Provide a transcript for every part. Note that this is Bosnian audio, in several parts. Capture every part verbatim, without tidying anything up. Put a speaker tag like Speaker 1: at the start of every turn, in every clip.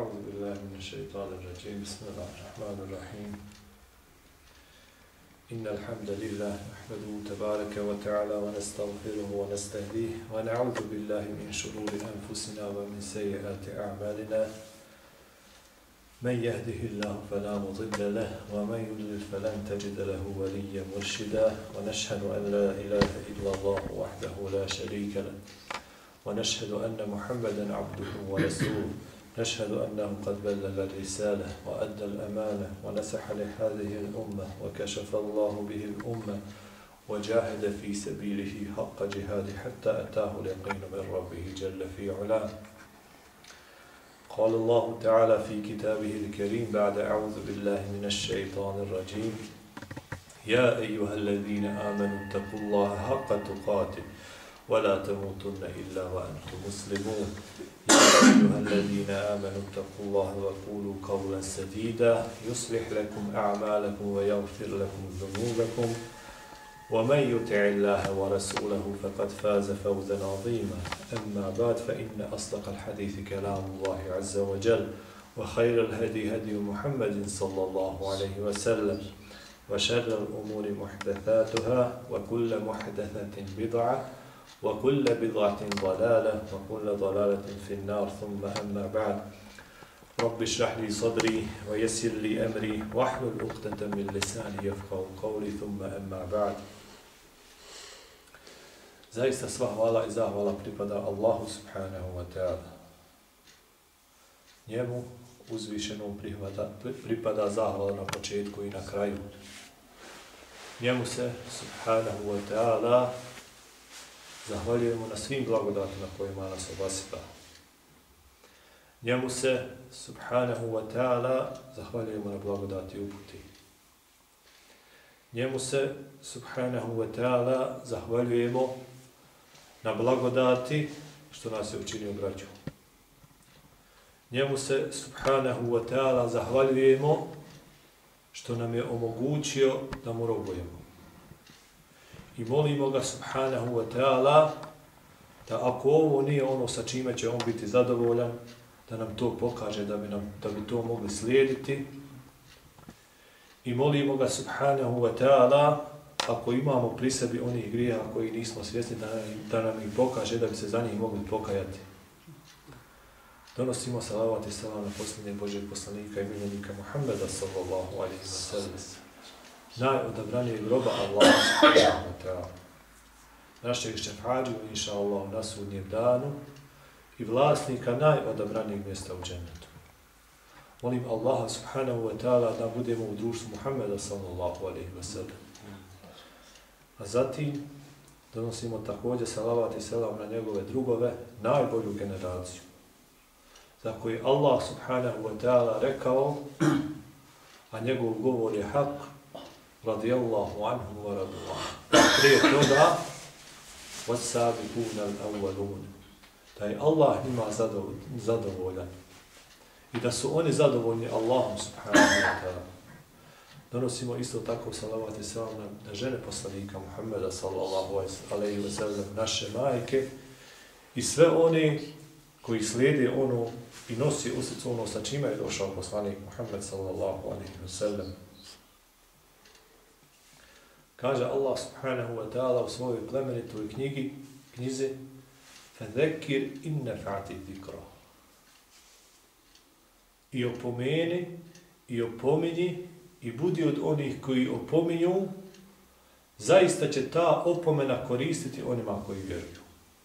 Speaker 1: أعوذ بالله من الشيطان الرجيم بسم الله الرحمن الرحيم إن الحمد لله نحمده تبارك وتعالى ونستغفره ونستهديه ونعوذ بالله من شرور أنفسنا ومن سيئات أعمالنا من يهده الله فلا مضل له ومن يضلل فلن تجد له وليا مرشدا ونشهد أن لا إله إلا الله وحده لا شريك له ونشهد أن محمدا عبده ورسوله نشهد أنه قد بلغ الرسالة وأدى الأمانة ونصح لهذه الأمة وكشف الله به الأمة وجاهد في سبيله حق جهاده حتى أتاه اليقين من ربه جل في علاه. قال الله تعالى في كتابه الكريم بعد أعوذ بالله من الشيطان الرجيم يا أيها الذين آمنوا اتقوا الله حق تقاته ولا تموتن إلا وأنتم مسلمون يا أيها الذين آمنوا اتقوا الله وقولوا قولا سديدا يصلح لكم أعمالكم ويغفر لكم ذنوبكم ومن يطع الله ورسوله فقد فاز فوزا عظيما أما بعد فإن أصدق الحديث كلام الله عز وجل وخير الهدي هدي محمد صلى الله عليه وسلم وشر الأمور محدثاتها وكل محدثة بدعة وكل بضعة ضلالة وكل ضلالة في النار ثم أما بعد رب اشرح لي صدري ويسر لي أمري واحلل عقدة من لساني يفقهوا قولي ثم أما بعد. Zaista sva hvala i zahvala pripada Allahu subhanahu wa ta'ala. Njemu uzvišenom pripada, pripada zahvala na početku i na kraju. Njemu se subhanahu wa ta'ala zahvaljujemo na svim blagodatima kojima nas obasipa. Njemu se, subhanahu wa ta'ala, zahvaljujemo na blagodati uputi. Njemu se, subhanahu wa ta'ala, zahvaljujemo na blagodati što nas je učinio braćom. Njemu se, subhanahu wa ta'ala, zahvaljujemo što nam je omogućio da mu robujemo. I molimo ga subhanahu wa ta'ala da ako ovo nije ono sa čime će on biti zadovoljan, da nam to pokaže da bi, nam, da bi to mogli slijediti. I molimo ga subhanahu wa ta'ala ako imamo pri sebi onih grijeha koji nismo svjesni da, da nam ih pokaže da bi se za njih mogli pokajati. Donosimo salavat i salam na posljednjeg Božeg poslanika i miljenika Muhammeda sallallahu alaihi wa sallam. Najodabranijeg roba Allah subhanahu wa ta'ala. Našeg šefađu, inša Allah, na sudnjem danu i vlasnika najodabranijeg mjesta u džennetu. Molim Allaha subhanahu wa ta'ala da budemo u društvu Muhammeda sallallahu alaihi wa sallam. A zatim donosimo također salavat i selam na njegove drugove, najbolju generaciju. Za koje Allah subhanahu wa ta'ala rekao, a njegov govor je hak, radijallahu anhu wa radullahu. Prije toga, وَسَّابِقُونَ الْأَوَّلُونَ. Da je Allah njima zadovoljan. I da su oni zadovoljni Allahom subhanahu wa ta'ala. Donosimo isto tako salavat i selam na, na žene poslanika Muhammeda sallallahu alaihi wa sallam, naše majke i sve oni koji slijede ono i nosi u srcu ono sa čime je došao poslanik Muhammed sallallahu alaihi wa sallam. Kaže Allah subhanahu wa ta'ala u svojoj plemenitoj knjigi, knjizi فَذَكِّرْ إِنَّ فَعْتِ ذِكْرَ. I opomeni, i opominji, i budi od onih koji opominju, zaista će ta opomena koristiti onima koji vjeruju.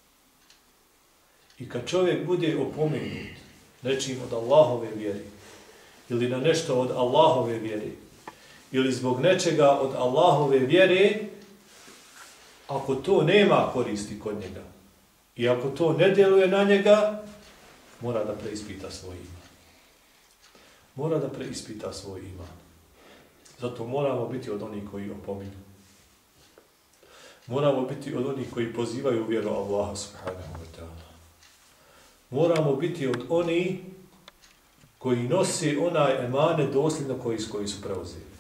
Speaker 1: I kad čovjek bude opomenut nečim od Allahove vjeri, ili na nešto od Allahove vjeri, ili zbog nečega od Allahove vjere, ako to nema koristi kod njega i ako to ne djeluje na njega, mora da preispita svoj iman. Mora da preispita svoj iman. Zato moramo biti od onih koji opominju. Moramo biti od onih koji pozivaju vjeru Allaha subhanahu wa ta'ala. Moramo biti od onih koji nosi onaj emane dosljedno koji, koji su preuzeli.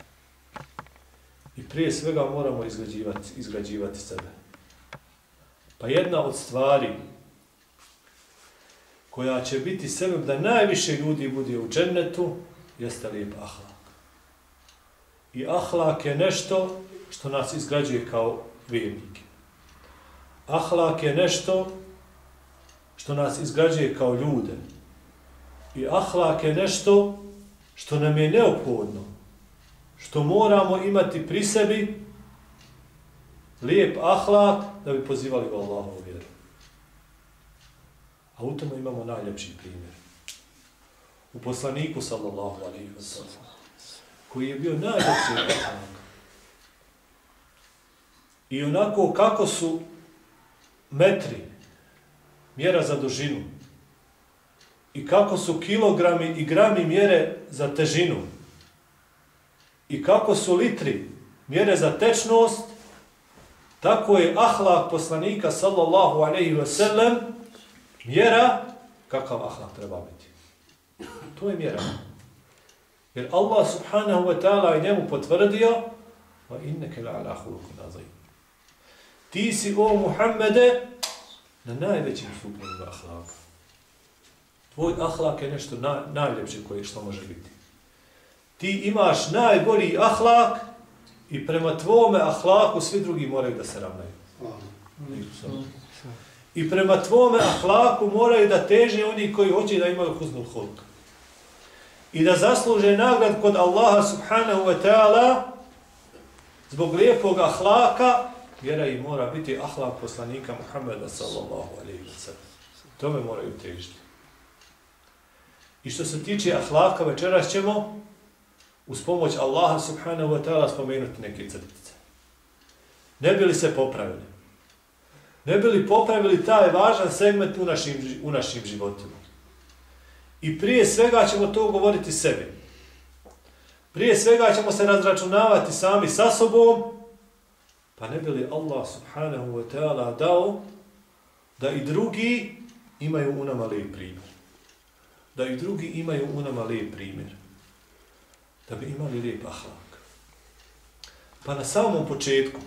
Speaker 1: I prije svega moramo izgrađivati, izgrađivati sebe. Pa jedna od stvari koja će biti sebeb da najviše ljudi bude u džennetu, jeste lijep ahlak. I ahlak je nešto što nas izgrađuje kao vjernike. Ahlak je nešto što nas izgrađuje kao ljude. I ahlak je nešto što nam je neophodno, što moramo imati pri sebi, lijep ahlak da bi pozivali u Allahovu vjeru. A u tome imamo najljepši primjer. U poslaniku sallallahu alejhi ve sellem, koji je bio najljepši ahlak. I onako kako su metri, mjera za dužinu, i kako su kilogrami i grami mjere za težinu, i kako su litri mjere za tečnost, tako je ahlak poslanika sallallahu alejhi ve sellem mjera kakav ahlak treba biti. To je mjera. Jer Allah subhanahu wa ta'ala je njemu potvrdio wa inneke la'ala khuluqin azim. Ti si, o Muhammede, na najvećim stupnjima ahlaka. Tvoj ahlak je nešto na, najljepše koje što može biti. Ti imaš najbolji ahlak i prema tvome ahlaku svi drugi moraju da se ravnaju. I prema tvome ahlaku moraju da teže oni koji hoće da imaju husnul hulk. I da zasluže nagrad kod Allaha subhanahu wa ta'ala zbog lijepog ahlaka, vjera i mora biti ahlak poslanika Muhammeda sallallahu alejhi ve sellem. Tome moraju težiti. I što se tiče ahlaka, večeras ćemo uz pomoć Allaha subhanahu wa ta'ala spomenuti neke crtice. Ne bi li se popravili? Ne bi li popravili taj važan segment u našim, u našim životima? I prije svega ćemo to govoriti sebi. Prije svega ćemo se razračunavati sami sa sobom, pa ne bi li Allah subhanahu wa ta'ala dao da i drugi imaju u nama lijep primjer. Da i drugi imaju u nama lijep primjer. Da bi imali lijep ahlak. Pa na samom početku,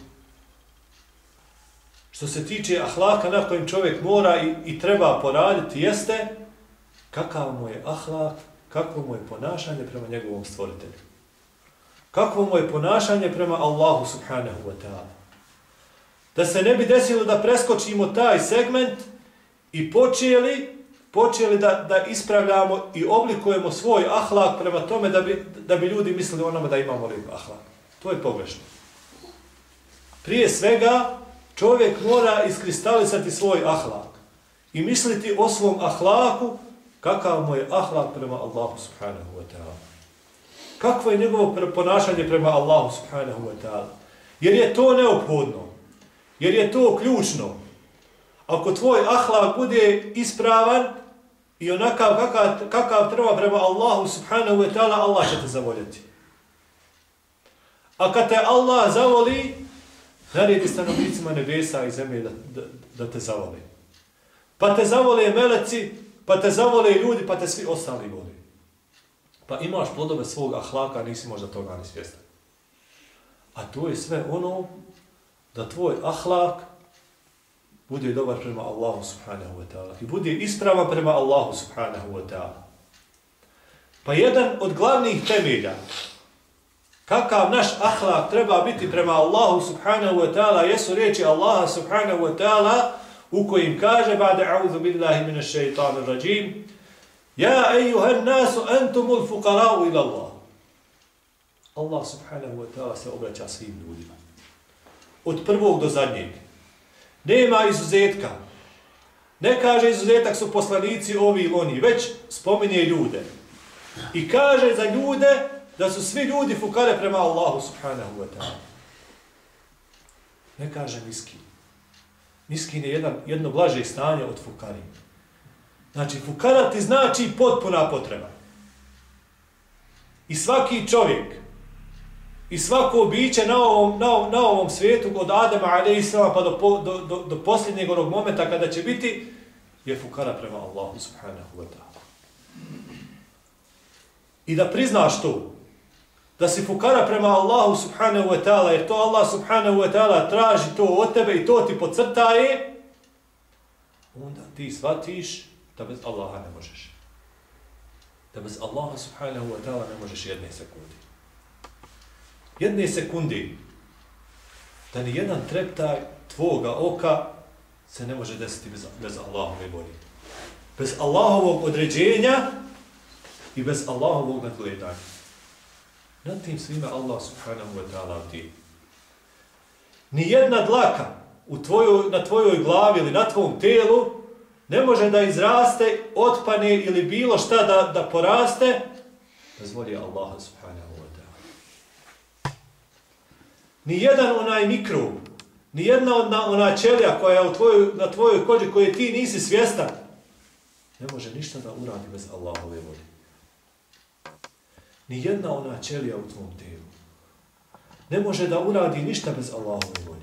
Speaker 1: što se tiče ahlaka na kojem čovjek mora i, i treba poraditi, jeste kakav mu je ahlak, kakvo mu je ponašanje prema njegovom stvoritelju. Kakvo mu je ponašanje prema Allahu subhanahu wa ta'ala. Da se ne bi desilo da preskočimo taj segment i počeli, počeli da, da ispravljamo i oblikujemo svoj ahlak prema tome da bi, da bi ljudi mislili o nama da imamo lijep ahlak. To je pogrešno. Prije svega, čovjek mora iskristalisati svoj ahlak i misliti o svom ahlaku kakav mu je ahlak prema Allahu subhanahu wa ta'ala. Kakvo je njegovo ponašanje prema Allahu subhanahu wa ta'ala. Jer je to neophodno. Jer je to ključno. Ako tvoj ahlak bude ispravan i onakav kakav, kakav treba prema Allahu subhanahu wa ta'ala, Allah će te zavoljeti. A kad te Allah zavoli, naredi stanovnicima nebesa i zemlje da, da, da te zavole. Pa te zavole meleci, pa te zavole ljudi, pa te svi ostali voli. Pa imaš plodove svog ahlaka, nisi možda toga ni svjestan. A to je sve ono da tvoj ahlak bude dobar prema Allahu subhanahu wa ta'ala i bude ispravan prema Allahu subhanahu wa ta'ala. Pa jedan od glavnih temelja kakav naš ahlak treba biti prema Allahu subhanahu wa ta'ala jesu riječi Allaha subhanahu wa ta'ala u kojim kaže ba'da a'udhu billahi minash shaitanir rajim ja ejuhan nasu antumul fuqara'u ila Allah. Allah subhanahu wa ta'ala se obraća svim ljudima. Od prvog do zadnjeg. Nema izuzetka. Ne kaže izuzetak su poslanici ovi ili oni, već spominje ljude. I kaže za ljude da su svi ljudi fukare prema Allahu subhanahu wa ta'ala. Ne kaže miskin. Miskin je jedan, jedno blaže stanje od fukari. Znači, fukara ti znači potpuna potreba. I svaki čovjek, i svako biće na ovom, na, na ovom svijetu, od Adama alejhiselam pa do, do, do, do posljednjeg onog momenta kada će biti, je fukara prema Allahu subhanahu wa ta'ala. I da priznaš to, da si fukara prema Allahu subhanahu wa ta'ala, jer to Allah subhanahu wa ta'ala traži to od tebe i to ti podcrtaje, onda ti shvatiš da bez Allaha ne možeš. Da bez Allaha subhanahu wa ta'ala ne možeš jedne sekunde. Jedne sekunde da ni jedan treptaj tvoga oka se ne može desiti bez, bez Allahove volje. Bez Allahovog određenja i bez Allahovog nadgledanja. Nad tim svime Allah subhanahu wa ta'ala bdije. Nijedna dlaka u tvojoj, na tvojoj glavi ili na tvom telu ne može da izraste, otpane ili bilo šta da, da poraste bez volje Allaha subhanahu wa ta'ala. Nijedan onaj mikrob, nijedna ona, ona ćelija koja je u tvojoj, na tvojoj koži koje ti nisi svjestan ne može ništa da uradi bez Allahove volje. Nijedna ona ćelija u tvom telu ne može da uradi ništa bez Allahove volje.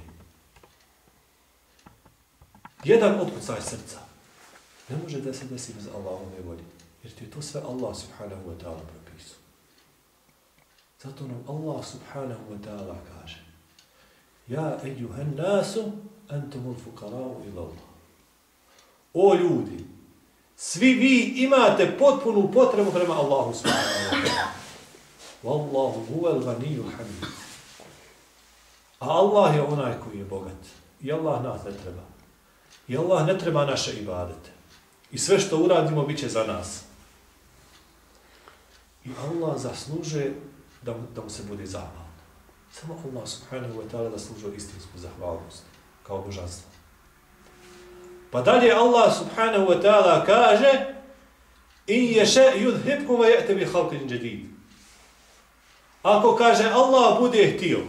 Speaker 1: Jedan otkucaj srca ne može da se desi bez Allahove volje, jer ti je to sve Allah subhanahu wa ta'ala propisao. Zato nam Allah subhanahu wa ta'ala kaže: Ja ejuhan nasu antumul fukarau ila Allah. O ljudi, svi vi imate potpunu potrebu prema Allahu subhanahu wa ta'ala. Wallahu huwal ghaniyul hamid. A Allah je onaj koji je bogat. I Allah nas ne treba. I Allah ne treba naše ibadete. I sve što uradimo bit će za nas. I Allah zaslužuje da mu, da mu se bude zahvalan. Samo Allah subhanahu wa ta'ala zaslužuje istinsku zahvalnost kao božanstvo. Pa dalje Allah subhanahu wa ta'ala kaže: In yasha yudhibkum wa ya'ti bi khalqin jadid. Ako kaže Allah bude htio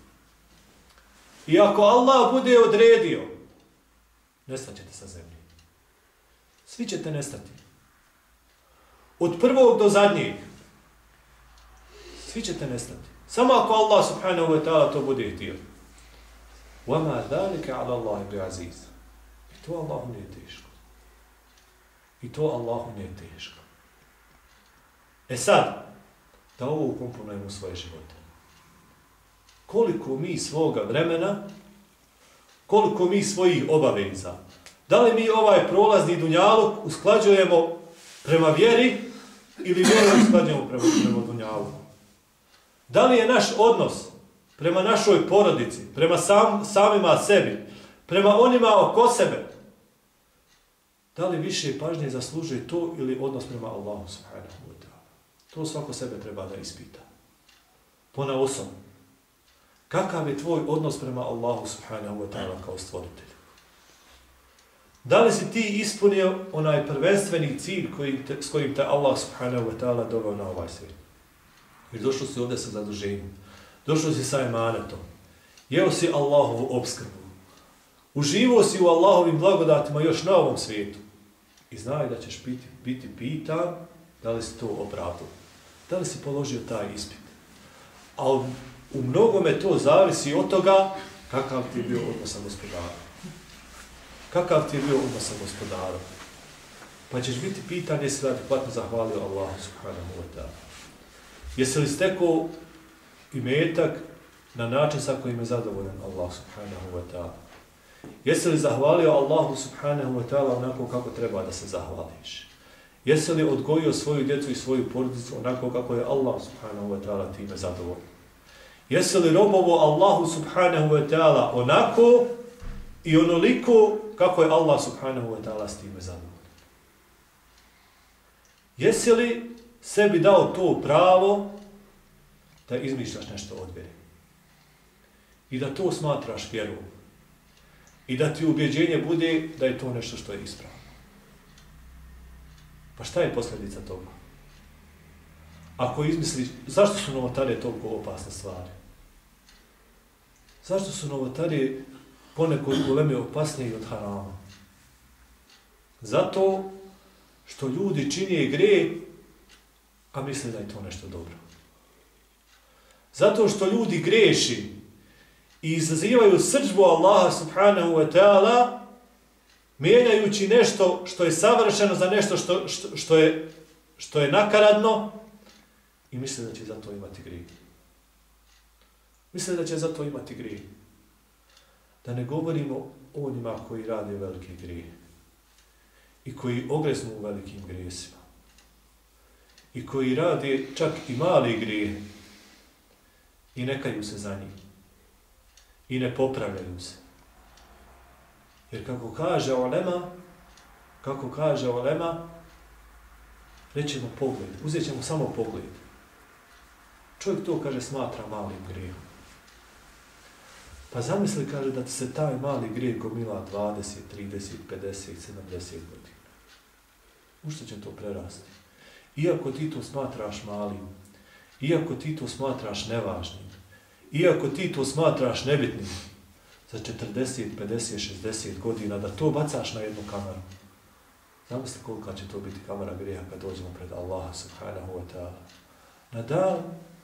Speaker 1: i ako Allah bude odredio, nestaćete sa zemlje. Svi ćete nestati. Od prvog do zadnjeg. Svi ćete nestati. Samo ako Allah subhanahu wa ta'ala to bude htio. وَمَا ذَلِكَ عَلَى اللَّهِ بِعَزِيزِ. I to Allahu nije teško. I to Allahu nije teško. E sad, da ovo ukomponujemo u svoje živote. Koliko mi svoga vremena, koliko mi svojih obaveza, da li mi ovaj prolazni dunjaluk usklađujemo prema vjeri ili vjeru usklađujemo prema, prema dunjaluku? Da li je naš odnos prema našoj porodici, prema sam, samima sebi, prema onima oko sebe, da li više pažnje zaslužuje to ili odnos prema Allahu subhanahu wa ta'ala? To svako sebe treba da ispita. Ponaosob. Kakav je tvoj odnos prema Allahu subhanahu wa ta'ala kao stvoritelj? Da li si ti ispunio onaj prvenstveni cilj koji te, s kojim te Allah subhanahu wa ta'ala doveo na ovaj svijet? Jer došao si ovdje sa zaduženjem, došao si sa emanetom, jeo si Allahovu opskrbu, uživao si u Allahovim blagodatima još na ovom svijetu i znaj da ćeš biti, biti pitan da li si to opravdao, da li si položio taj ispit. A u, u mnogome to zavisi od toga kakav ti je bio odnos sa gospodarom. Kakav ti je bio odnos sa gospodarom. Pa ćeš biti pitan jesi li adekvatno zahvalio Allahu subhanahu wa ta'ala. Jesi li stekao imetak na način sa kojim je zadovoljan Allah subhanahu wa ta'ala? Jesi li zahvalio Allahu subhanahu wa ta'ala onako kako treba da se zahvališ? Jesi li odgojio svoju djecu i svoju porodicu onako kako je Allah subhanahu wa ta'ala time zadovoljan? Jesi li robovo Allahu subhanahu wa ta'ala onako i onoliko kako je Allah subhanahu wa ta'ala s time zadovoljan? Jesi li sebi dao to pravo da izmišljaš nešto od vjere? I da to smatraš vjerom? I da ti ubjeđenje bude da je to nešto što je ispravno? Pa šta je posljedica toga? Ako izmisliš, zašto su novotarije toliko opasne stvari? Zašto su novotarije ponekod uleme opasnije od harama? Zato što ljudi čine grijeh, a misle da je to nešto dobro. Zato što ljudi greši i izazivaju srdžbu Allaha subhanahu wa ta'ala, mijenjajući nešto što je savršeno za nešto što, što, što, je, što je nakaradno i misle da će za to imati grijeh. Misle da će za to imati grijeh. Da ne govorimo o onima koji rade veliki grijeh. i koji ogreznu u velikim grijesima i koji rade čak i mali grijeh i ne kaju se za njih i ne popravljaju se. Jer kako kaže ulema, kako kaže ulema, rećemo pogled, uzet ćemo samo pogled. Čovjek to, kaže, smatra malim grijehom. Pa zamisli, kaže, da ti se taj mali grijeh gomila dvadeset, trideset, pedeset, sedamdeset godina. U što će to prerasti? Iako ti to smatraš malim, iako ti to smatraš nevažnim, iako ti to smatraš nebitnim, za četrdeset, pedeset, šezdeset godina, da to bacaš na jednu kameru. Zamisli kolika će to biti kamera grijeha kad dođemo pred Allaha subhanahu wa ta'ala. Na dan,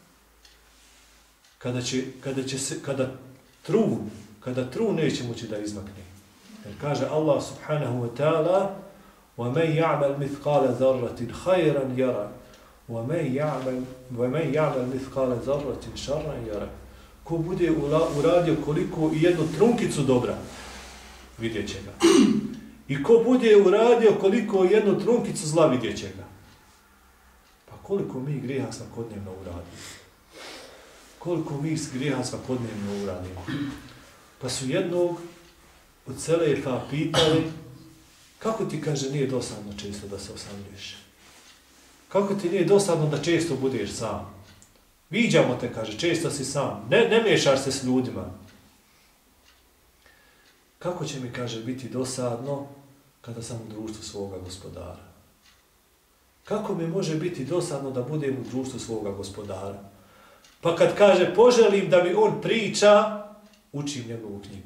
Speaker 1: kada će, kada će se, kada trun, kada trun neće moći da izmakne. Jer kaže Allah subhanahu wa ta'ala وَمَنْ يَعْمَلْ مِثْقَالَ ذَرَّةٍ خَيْرًا يَرَى وَمَنْ يَعْمَلْ وَمَنْ يَعْمَلْ مِثْقَالَ ذَرَّةٍ شَرًّا يَرَى. Ko bude uradio koliko i jednu trunkicu dobra, vidjet će ga. I ko bude uradio koliko i jednu trunkicu zla, vidjet će ga. Pa koliko mi grijeha svakodnevno uradimo? Koliko mi grijeha svakodnevno uradimo? Pa su jednog od selefa pitali, kako ti, kaže, nije dosadno često da se osamljuješ? Kako ti nije dosadno da često budeš sam? Viđamo te, kaže, često si sam, ne, ne miješaš se s ljudima. Kako će mi, kaže, biti dosadno kada sam u društvu svoga gospodara? Kako mi može biti dosadno da budem u društvu svoga gospodara? Pa kad kaže, poželim da mi on priča, učim njegovu knjigu.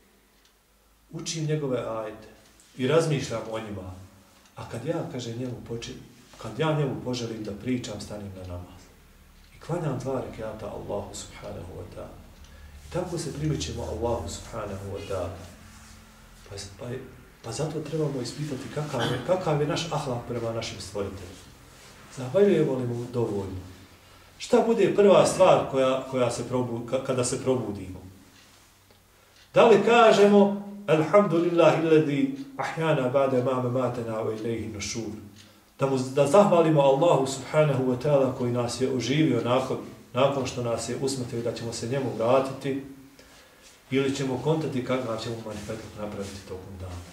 Speaker 1: Učim njegove ajete i razmišljam o njima. A kad ja, kaže, njemu počin, kad ja njemu poželim da pričam, stanim na namaz. I klanjam dva rekata Allahu subhanahu wa ta'ala. I tako se primičemo Allahu subhanahu wa ta'ala. Pa, pa, pa zato trebamo ispitati kakav je, kakav je naš ahlak prema našim stvoriteljima. Zahvaljujemo li mu dovoljno? Šta bude prva stvar koja, koja se probu, kada se probudimo? Da li kažemo Alhamdulillahi alladhi ahyana ba'da ma mamatana wa ilayhi nushur? Da, mu, da zahvalimo Allahu subhanahu wa ta'ala koji nas je oživio nakon, nakon što nas je usmrtio da ćemo se njemu vratiti, ili ćemo kontati kakav ćemo manifetluk napraviti tokom dana.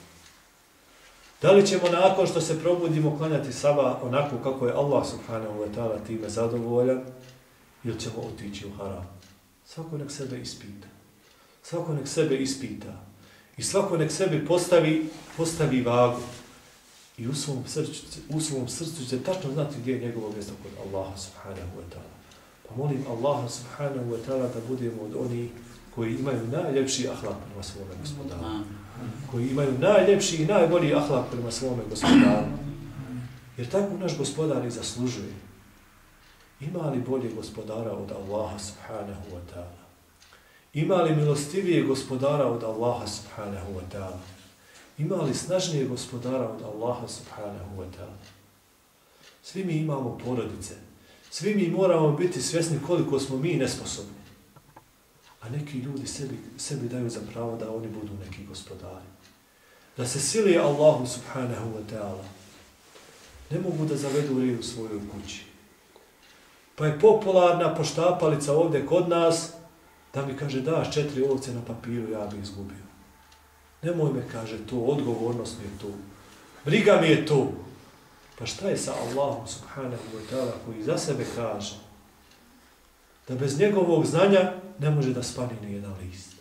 Speaker 1: Da li ćemo nakon što se probudimo klanjati sabah onako kako je Allah subhanahu wa ta'ala time zadovoljan, ili ćemo otići u haram? Svako nek sebe ispita. Svako nek sebe ispita. I svako nek sebi postavi, postavi vagu. I u svom, srcu, u svom srcu će tačno znati gdje je njegovo mjesto kod Allaha subhanahu wa ta'ala. Pa molim Allaha subhanahu wa ta'ala da budemo od onih koji imaju najljepši ahlak prema svome gospodaru. Koji imaju najljepši i najbolji ahlak prema svome gospodaru. Jer tako naš gospodar i zaslužuje. Ima li bolje gospodara od Allaha subhanahu wa ta'ala? Ima li milostivije gospodara od Allaha subhanahu wa ta'ala? Ima li snažnije gospodara od Allaha subhanahu wa ta'ala? Svi mi imamo porodice. Svi mi moramo biti svjesni koliko smo mi nesposobni. A neki ljudi sebi, sebi daju za pravo da oni budu neki gospodari. Da se sili Allahu subhanahu wa ta'ala. Ne mogu da zavedu red u svojoj kući. Pa je popularna poštapalica ovdje kod nas da mi kaže daš četiri ovce na papiru, ja bi izgubio. Nemoj me, kaže, to, odgovornost mi je to. Briga mi je to. Pa šta je sa Allahom subhanahu wa ta'ala koji za sebe kaže da bez njegovog znanja ne može da spani ni jedan list.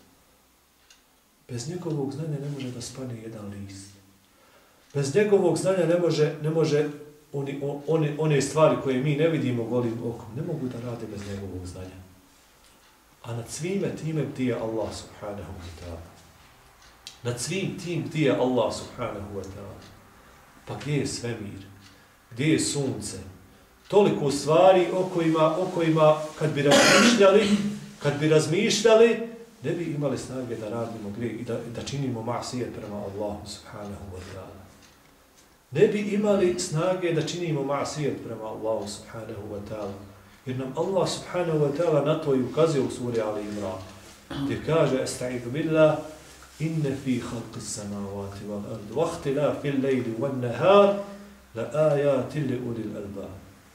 Speaker 1: Bez njegovog znanja ne može da spani jedan list. Bez njegovog znanja ne može, ne može oni, oni, one stvari koje mi ne vidimo golim okom, ne mogu da rade bez njegovog znanja. A nad svime time bdije Allah subhanahu wa ta'ala. Nad svim tim bdije Allah subhanahu wa ta'ala. Pa gdje je svemir? Gdje je sunce? Toliko stvari o kojima, o kojima kad bi razmišljali, kad bi razmišljali, ne bi imali snage da radimo grijeh i da, da činimo ma'sijet prema Allahu subhanahu wa ta'ala. Ne bi imali snage da činimo ma'sijet prema Allahu subhanahu wa ta'ala. Jer nam Allah subhanahu wa ta'ala na to i ukazuje u suri Ali Imran. Gdje kaže, estaidu billah, inne fi halqi samavati wal ardi wa ihtilafi al-layli wan nahar la ayatin li ulil albab.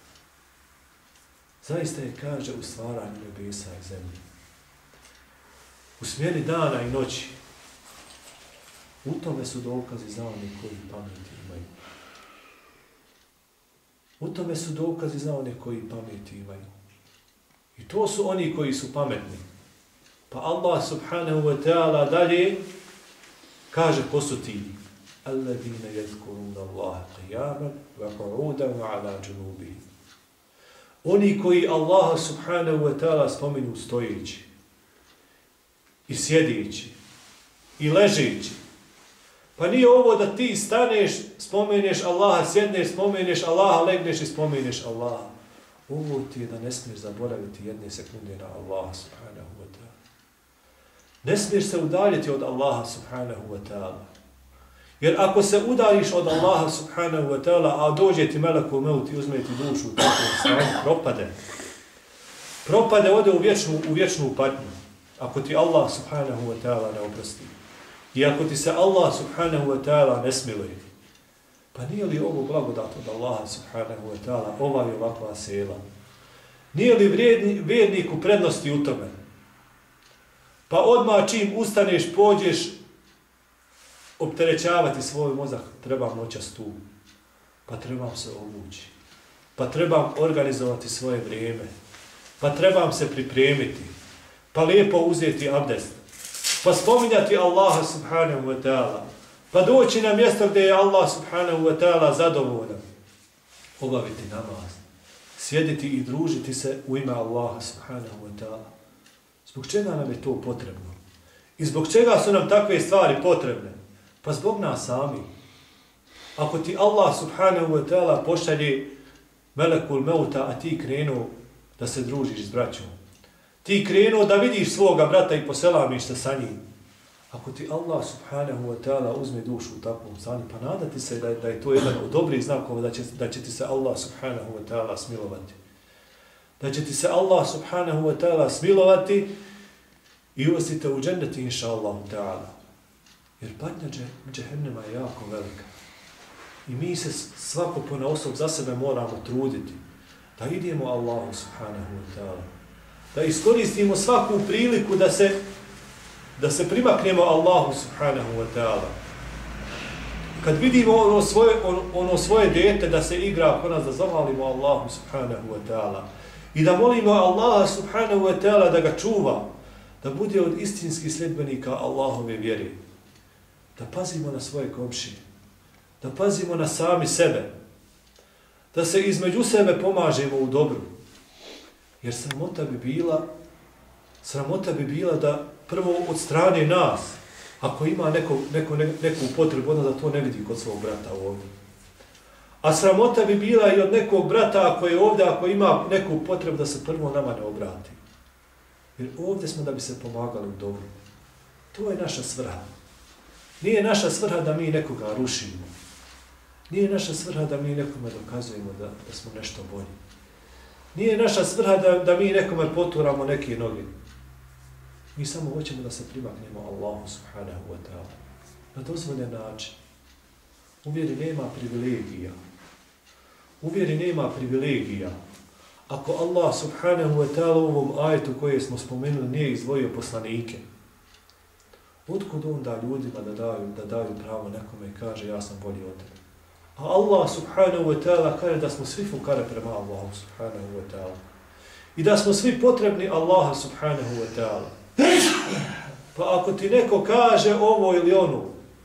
Speaker 1: Zaista je, kaže, u stvaranju nebesa i zemlje. U smjeni dana i noći. U tome su dokazi za oni koji pameti imaju. U tome su dokazi za oni koji pameti imaju. I to su oni koji su pametni. Pa Allah subhanahu wa ta'ala dalje kaže ko su ti. Alladine yadhkuruna Allaha qiyaman wa qu'udan wa ala junubihim. Oni koji Allaha subhanahu wa ta'ala spominju stojeći i sjedići i ležeći. Pa nije ovo da ti staneš, spomeneš Allaha, sjedneš, spomeneš Allaha, legneš i spomeneš Allaha. Ovo ti je da ne smiješ zaboraviti jedne sekunde na Allaha subhanahu wa ta'ala. Ne smiješ se udaljiti od Allaha subhanahu wa ta'ala. Jer ako se udaljiš od Allaha subhanahu wa ta'ala, a dođe ti melekul maut i uzme ti dušu u takvom stanju, propade. Propade, ode u vječnu, u vječnu patnju. Ako ti Allah subhanahu wa ta'ala ne oprosti. I ako ti se Allah subhanahu wa ta'ala ne smiluje. Pa nije li ovo blagodat od Allaha subhanahu wa ta'ala, ova i ovakva sela? Nije li vrijedni, vjernik u prednosti u tome? Pa odmah čim ustaneš, pođeš opterećavati svoj mozak, trebam noćas tu, pa trebam se obući, pa trebam organizovati svoje vrijeme, pa trebam se pripremiti, pa lijepo uzeti abdest, pa spominjati Allaha subhanahu wa ta'ala, pa doći na mjesto gdje je Allah subhanahu wa ta'ala zadovoljan, obaviti namaz, sjediti i družiti se u ime Allaha subhanahu wa ta'ala. Zbog čega nam je to potrebno? I zbog čega su nam takve stvari potrebne? Pa zbog nas sami. Ako ti Allah subhanahu wa ta'ala pošalje melekul mauta, a ti krenuo da se družiš s braćom, ti krenuo da vidiš svoga brata i poselamiš se sa njim, ako ti Allah subhanahu wa ta'ala uzme dušu u takvom stanju, pa nadati se da je, da je to jedan od dobrih znakova da će, da će ti se Allah subhanahu wa ta'ala smilovati. Da će ti se Allah subhanahu wa ta'ala smilovati i uvestite u dženneti inša Allah ta'ala. Jer patnja džehennema je jako velika. I mi se svako ponaosob za sebe moramo truditi da idemo Allahu subhanahu wa ta'ala. Da iskoristimo svaku priliku da se, da se primaknemo Allahu subhanahu wa ta'ala. Kad vidimo ono svoje, ono, ono svoje dete da se igra oko nas, da zahvalimo Allahu subhanahu wa ta'ala. I da molimo Allaha subhanahu wa ta'ala da ga čuva, da bude od istinskih sljedbenika Allahove vjere. Da pazimo na svoje komšije, da pazimo na sami sebe, da se između sebe pomažemo u dobru. Jer sramota bi bila, sramota bi bila da prvo od strane nas, ako ima neko, neko, neku potrebu, onda da to ne vidi kod svog brata ovdje. A sramota bi bila i od nekog brata ako je ovdje, ako ima neku potrebu da se prvo nama ne obrati. Jer ovdje smo da bi se pomagali u dobru. To je naša svrha. Nije naša svrha da mi nekoga rušimo. Nije naša svrha da mi nekome dokazujemo da, da smo nešto bolji. Nije naša svrha da, da mi nekome poturamo neke noge. Mi samo hoćemo da se primaknemo Allahu subhanahu wa ta'ala. Na dozvoljen način. U vjeri nema privilegija. U vjeri nema privilegija. Ako Allah subhanahu wa ta'ala u ovom ajetu koje smo spomenuli nije izdvojio poslanike, otkud onda ljudima da daju, da daju pravo nekome i kaže ja sam bolji od tebe? A Allah subhanahu wa ta'ala kaže da smo svi fukare prema Allahu subhanahu wa ta'ala. I da smo svi potrebni Allaha subhanahu wa ta'ala. Pa ako ti neko kaže ovo ili ono,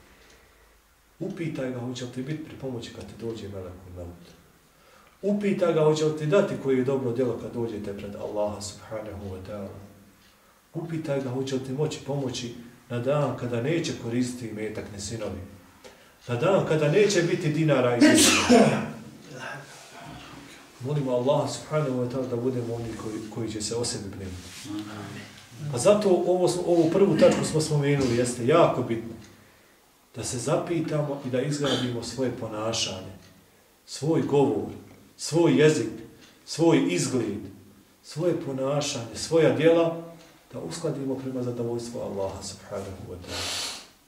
Speaker 1: upitaj ga hoće li ti biti pri pomoći kad ti dođe melekul maut. Upitaj ga hoće li ti dati koji je dobro djelo kad dođete pred Allaha subhanahu wa ta'ala. Upitaj ga hoće li ti moći pomoći na dan kada neće koristiti imetak ni sinovi. Na dan kada neće biti dinara i dinara. Molimo Allah subhanahu wa ta'ala da budemo oni koji, koji će se o sebi brinuti. Pa zato ovo, ovu prvu tačku smo spomenuli, jeste jako bitno. Da se zapitamo i da izgradimo svoje ponašanje, svoj govor, svoj jezik, svoj izgled, svoje ponašanje, svoja djela, da uskladimo prema zadovoljstvu Allaha subhanahu wa ta'ala.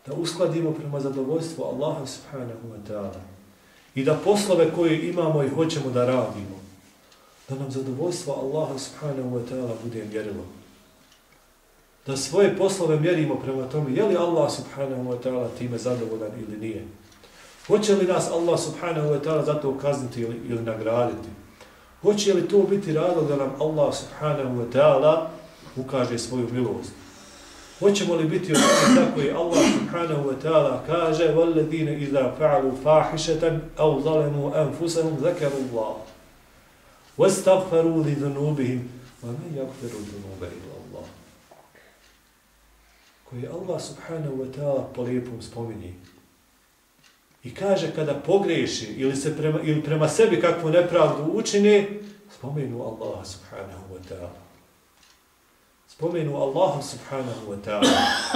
Speaker 1: da uskladimo prema zadovoljstvu Allaha subhanahu wa ta'ala i da poslove koje imamo i hoćemo da radimo, da nam zadovoljstvo Allaha subhanahu wa ta'ala bude mjerilo. Da svoje poslove mjerimo prema tome, je li Allah subhanahu wa ta'ala time zadovoljan ili nije. Hoće li nas Allah subhanahu wa ta'ala zato kazniti ili, ili nagraditi? Hoće li to biti razlog da nam Allah subhanahu wa ta'ala ukaže svoju milost? Hoćemo li biti od onih za koje Allah subhanahu wa ta'ala kaže وَالَّذِينَ إِذَا فَعَلُوا فَاحِشَةً أَوْ ظَلَمُوا أَنفُسَهُمْ ذَكَرُوا اللَّهَ وَاسْتَغْفَرُوا لِذُنُوبِهِمْ وَمَنْ يَغْفِرُ الذُّنُوبَ إِلَّا اللَّهُ, koji Allah subhanahu wa ta'ala po lijepom spominje. I kaže kada pogreši ili, se prema, ili prema sebi kakvu nepravdu učini, spomenu Allaha subhanahu wa ta'ala. Spomenu Allaha subhanahu wa ta'ala.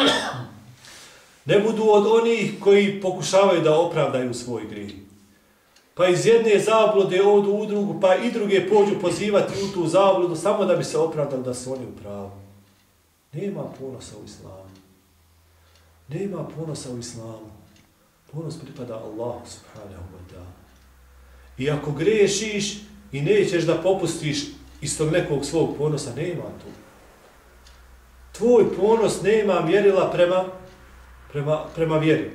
Speaker 1: Ne budu od onih koji pokušavaju da opravdaju svoj grijeh. Pa iz jedne zablude odu u drugu, pa i druge pođu pozivati u tu zabludu samo da bi se opravdali da su oni u pravu. Nema ponosa u islamu. Nema ponosa u islamu. Ponos pripada Allahu subhanahu wa ta'ala. I ako grešiš i nećeš da popustiš iz tog nekog svog ponosa, nema tu. Tvoj ponos nema mjerila prema, prema, prema vjeri.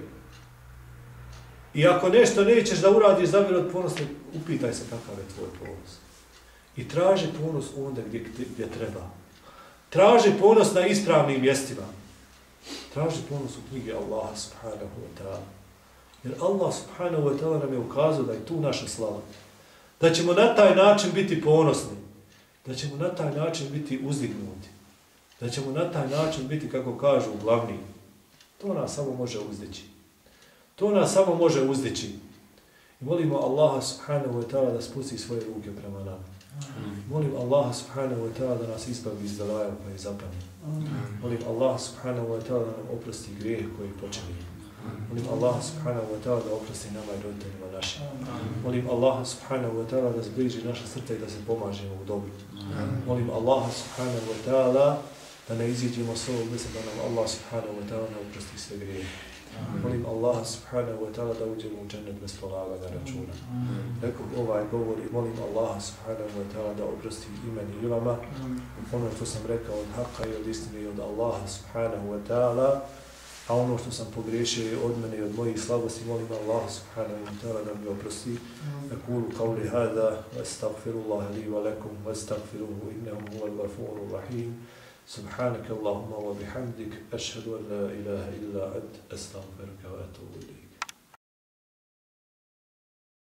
Speaker 1: I ako nešto nećeš da uradiš zamjer od ponosa, upitaj se kakav je tvoj ponos. I traži ponos onda gdje, gdje treba. Traži ponos na ispravnim mjestima. Traži ponos u knjige Allaha subhanahu wa ta'ala. Jer Allah subhanahu wa ta'ala nam je ukazao da je tu naša slava. Da ćemo na taj način biti ponosni. Da ćemo na taj način biti uzdignuti. Da ćemo na taj način biti, kako kažu, glavni. To nas samo može uzdići. To nas samo može uzdići. I molimo Allaha subhanahu wa ta'ala da spusti svoje ruke prema nama. Molim Allaha subhanahu wa ta'ala da nas ispravi iz belaja pa i zapamni. Molim Allaha subhanahu wa ta'ala da nam oprosti grijeh koji počinimo. Molim Allaha subhanahu wa ta'ala da oprosti nama i roditeljima našim. Molim Allaha subhanahu wa ta'ala da zbliži naša srca i da se pomažemo u dobru. Molim Allaha subhanahu wa ta'ala da ne iziđemo s ovog mjesta, da nam Allah subhanahu wa ta'ala ne oprosti sve grijehe. Molim Allaha subhanahu wa ta'ala da uđemo u džennet bez polaganja računa. Rekao ovaj govor i molim Allaha subhanahu wa ta'ala da oprosti i meni i vama. Ono što sam rekao od haka i od istine i od Allaha subhanahu wa ta'ala, a ono što sam pogriješio od mene i od mojih slabosti, molim Allaha subhanahu wa ta'ala da mi oprosti. Aqulu qawli hada, wa astaghfirullaha li wa lakum, wa astaghfiruhu innahu huwal ghafurur rahim. سبحانك اللهم وبحمدك أشهد أن لا إله إلا أنت أستغفرك وأتوب إليك.